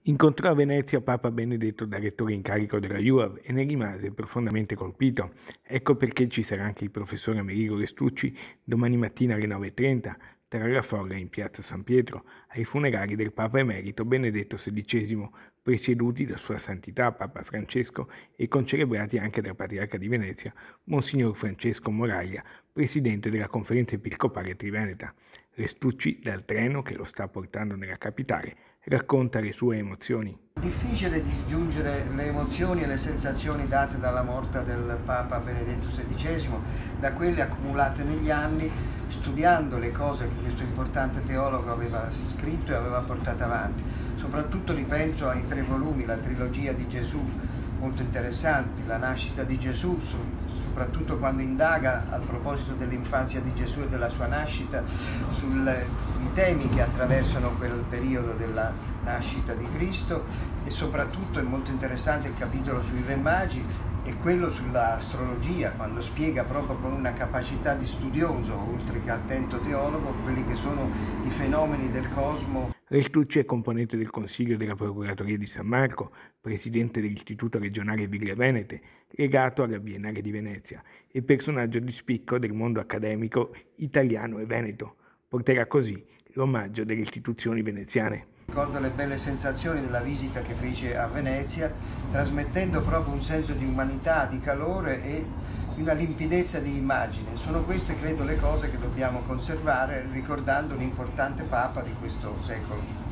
Incontrò a Venezia Papa Benedetto da rettore in carico della UAV e ne rimase profondamente colpito. Ecco perché ci sarà anche il professor Amerigo Restucci domani mattina alle 9:30 tra la folla in piazza San Pietro ai funerali del Papa Emerito Benedetto XVI, presieduti da Sua Santità Papa Francesco e concelebrati anche dal Patriarca di Venezia, Monsignor Francesco Moraglia, presidente della Conferenza Episcopale Triveneta. Restucci, dal treno che lo sta portando nella capitale, racconta le sue emozioni. Difficile disgiungere le emozioni e le sensazioni date dalla morte del Papa Benedetto XVI da quelle accumulate negli anni studiando le cose che questo importante teologo aveva scritto e aveva portato avanti. Soprattutto ripenso ai 3 volumi, la trilogia di Gesù, molto interessanti, la nascita di Gesù, soprattutto quando indaga a proposito dell'infanzia di Gesù e della sua nascita, sui temi che attraversano quel periodo della nascita di Cristo, e soprattutto è molto interessante il capitolo sui Re Magi e quello sull'astrologia, quando spiega proprio con una capacità di studioso, oltre che attento teologo, quelli che sono i fenomeni del cosmo. Restucci è componente del Consiglio della Procuratoria di San Marco, presidente dell'Istituto regionale Ville Venete, legato alla Biennale di Venezia e personaggio di spicco del mondo accademico italiano e veneto. Porterà così l'omaggio delle istituzioni veneziane. Ricordo le belle sensazioni della visita che fece a Venezia, trasmettendo proprio un senso di umanità, di calore e una limpidezza di immagine. Sono queste, credo, le cose che dobbiamo conservare ricordando un importante Papa di questo secolo.